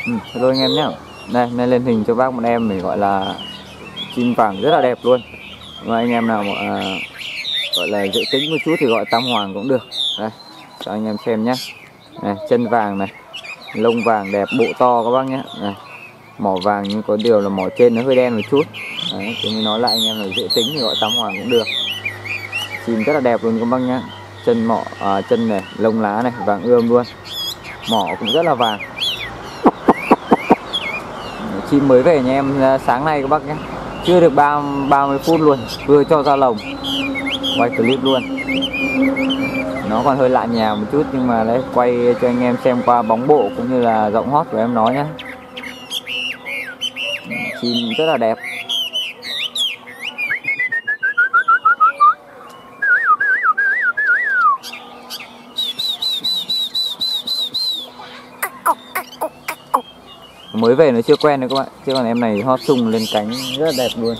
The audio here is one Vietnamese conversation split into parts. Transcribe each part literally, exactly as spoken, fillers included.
Ừ, hello anh em nhé. Đây, nay lên hình cho bác một em mình gọi là chim vàng rất là đẹp luôn. Và anh em nào mà à, gọi là dễ tính một chút thì gọi tam hoàng cũng được. Đây, cho anh em xem nhé. Này, chân vàng này, lông vàng đẹp, bộ to các bác nhé. Này, mỏ vàng nhưng có điều là mỏ trên nó hơi đen một chút. Đấy, thì mới nói lại anh em là dễ tính thì gọi tam hoàng cũng được. Chim rất là đẹp luôn các bác nhé. Chân mỏ, à, chân này, lông lá này, vàng ươm luôn. Mỏ cũng rất là vàng. Chim mới về nhà em sáng nay các bác nhé. Chưa được ba mươi phút luôn, vừa cho ra lồng. Quay clip luôn. Nó còn hơi lạ nhà một chút nhưng mà đấy, quay cho anh em xem qua bóng bộ cũng như là giọng hót của em nói nhé. Chim rất là đẹp. Mới về nó chưa quen nữa các bạn, chứ còn em này hót sung lên cánh rất là đẹp luôn.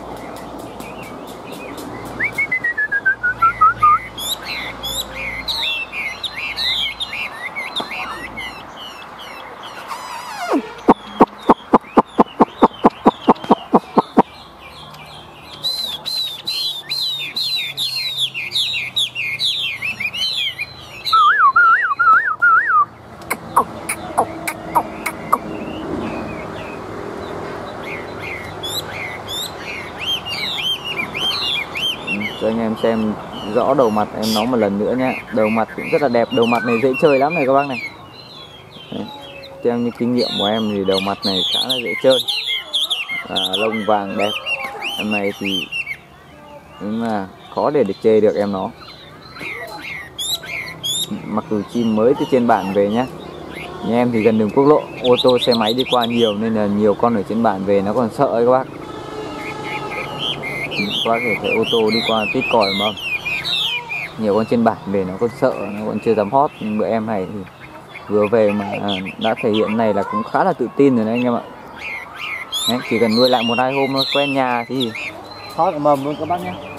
Cho anh em xem rõ đầu mặt em nói một lần nữa nhé. Đầu mặt cũng rất là đẹp, đầu mặt này dễ chơi lắm này các bác này. Đấy. Theo như kinh nghiệm của em thì đầu mặt này khá là dễ chơi. À, lông vàng đẹp. Em này thì đúng là khó để được chê được em nó. Mặc dù chim mới từ trên bản về nhé. Nhà em thì gần đường quốc lộ, ô tô xe máy đi qua nhiều nên là nhiều con ở trên bản về nó còn sợ ấy các bác. Các bác có thể thấy ô tô đi qua tít còi mà nhiều con trên bản về nó còn sợ, nó còn chưa dám hót. Nhưng bữa em này thì vừa về mà đã thể hiện này là cũng khá là tự tin rồi đấy anh em ạ. Đấy, chỉ cần nuôi lại một hai hôm nó quen nhà thì hót mầm luôn các bác nhé.